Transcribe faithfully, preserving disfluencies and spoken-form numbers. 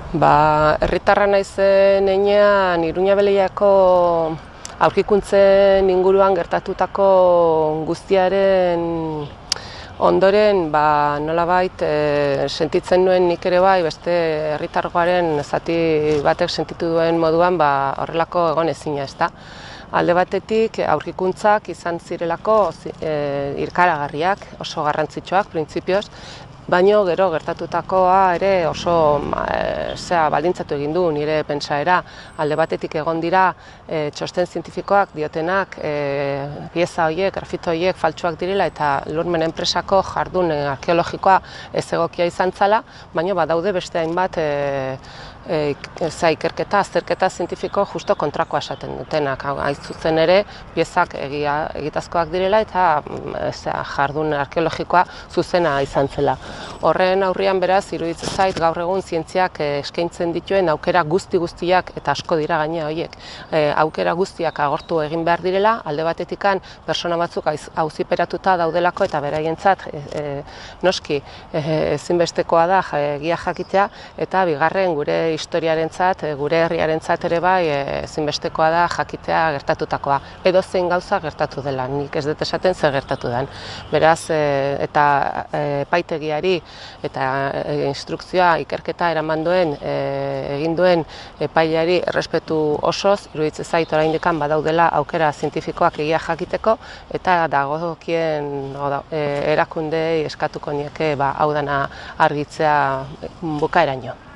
Ba, herritarra naizen heinean Iruña Beleiako aurkikuntzen inguruan gertatutako guztiaren ondoren, ba, nolabait e, sentitzen nuen nik ere bai, beste herritargoaren zati batek sentitu duen moduan, ba, horrelako egon ezina, ezta. Alde batetik aurkikuntzak izan zirelako e, irkaragarriak, oso garrantzitsuak, printzipioz, baino gero gertatutakoa ere oso e, zea, baldintzatu egin du nire pentsaera. Alde batetik egon dira e, txosten zientifikoak diotenak e, pieza horiek, grafito horiek faltsuak direla eta Lurmen enpresako jardun e, arkeologikoa ez egokia izan zala, baino badaude beste hainbat e, e, za, ikerketa, azterketa zientifiko justo kontrakoa esaten dutenak. Hain zuzen ere, piezak egia, egitazkoak direla eta zea, jardun arkeologikoa zuzena izan zela. Horren aurrian beraz, iruditzen zait gaur egun zientziak eskaintzen dituen aukera guzti guztiak, eta asko dira gainera horiek, e, aukera guztiak agortu egin behar direla, alde batetikan pertsona batzuk auziperatuta daudelako eta beraientzat e, e, noski e, ezinbestekoa da egia jakitea, eta bigarren gure historiarentzat, gure herriarentzat ere bai e, ezinbestekoa da jakitea gertatutakoa. Edo zein gauza gertatu dela, nik ez dut esaten zer gertatu den. Beraz, e, eta e, epaitegiari eta instrukzioa ikerketa eraman duen, e, egin duen epaileari errespetu osoz, iruditzen zait oraindik badaudela aukera zientifikoak egia jakiteko eta dagokien e, erakundeei eskatuko nieke ba, hau dena argitzea bukaeraino.